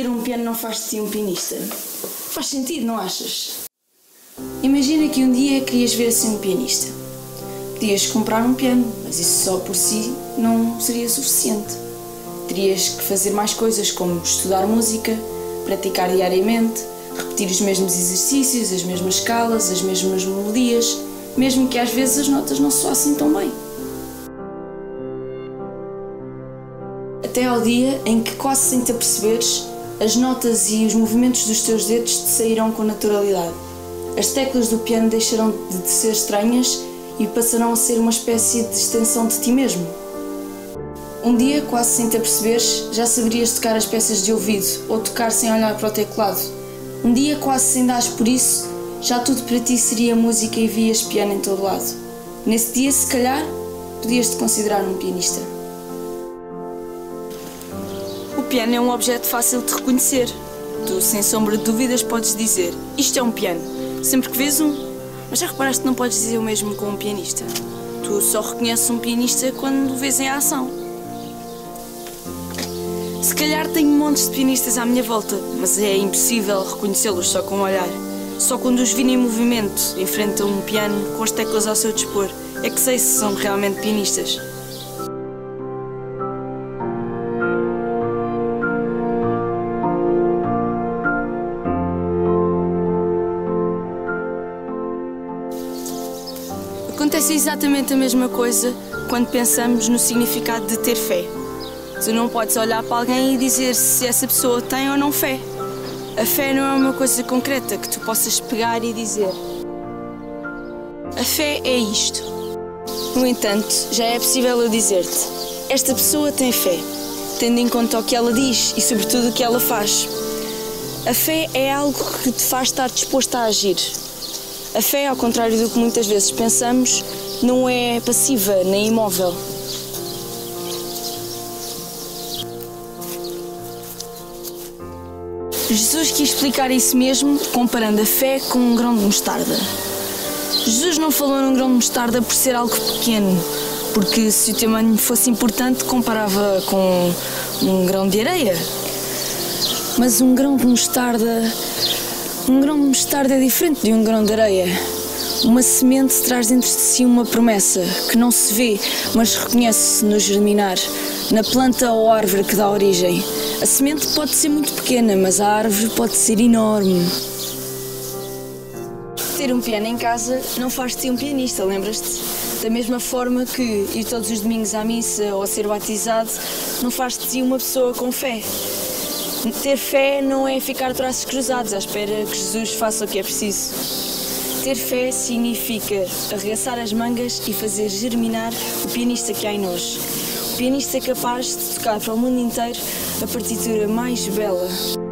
ter um piano não faz de ti um pianista? Faz sentido, não achas? Imagina que um dia querias ver assim um pianista. Podias comprar um piano, mas isso só por si não seria suficiente. Terias que fazer mais coisas, como estudar música, praticar diariamente, repetir os mesmos exercícios, as mesmas escalas, as mesmas melodias, mesmo que às vezes as notas não soassem tão bem. Até ao dia em que, quase sem te aperceberes, as notas e os movimentos dos teus dedos te sairão com naturalidade. As teclas do piano deixarão de ser estranhas e passarão a ser uma espécie de extensão de ti mesmo. Um dia, quase sem te aperceberes, já saberias tocar as peças de ouvido ou tocar sem olhar para o teclado. Um dia, quase sem dares por isso, já tudo para ti seria música e vias piano em todo lado. Nesse dia, se calhar, podias-te considerar um pianista. O piano é um objeto fácil de reconhecer. Tu, sem sombra de dúvidas, podes dizer: isto é um piano, sempre que vês um. Mas já reparaste que não podes dizer o mesmo com um pianista? Tu só reconheces um pianista quando o vês em ação. Se calhar tenho montes de pianistas à minha volta, mas é impossível reconhecê-los só com um olhar. Só quando os vir em movimento, em frente a um piano, com as teclas ao seu dispor, é que sei se são realmente pianistas. Acontece exatamente a mesma coisa quando pensamos no significado de ter fé. Tu não podes olhar para alguém e dizer se essa pessoa tem ou não fé. A fé não é uma coisa concreta que tu possas pegar e dizer. A fé é isto. No entanto, já é possível eu dizer-te: esta pessoa tem fé, tendo em conta o que ela diz e sobretudo o que ela faz. A fé é algo que te faz estar disposto a agir. A fé, ao contrário do que muitas vezes pensamos, não é passiva nem imóvel. Jesus quis explicar isso mesmo comparando a fé com um grão de mostarda. Jesus não falou num grão de mostarda por ser algo pequeno, porque se o tamanho fosse importante comparava com um grão de areia. Mas um grão de mostarda é diferente de um grão de areia. Uma semente traz dentro de si uma promessa que não se vê, mas reconhece-se no germinar, na planta ou árvore que dá origem. A semente pode ser muito pequena, mas a árvore pode ser enorme. Ter um piano em casa não faz de ti um pianista, lembras-te? Da mesma forma que ir todos os domingos à missa ou ser batizado não faz de ti uma pessoa com fé. Ter fé não é ficar de braços cruzados à espera que Jesus faça o que é preciso. Ter fé significa arregaçar as mangas e fazer germinar o pianista que há em nós. O pianista capaz de tocar para o mundo inteiro a partitura mais bela.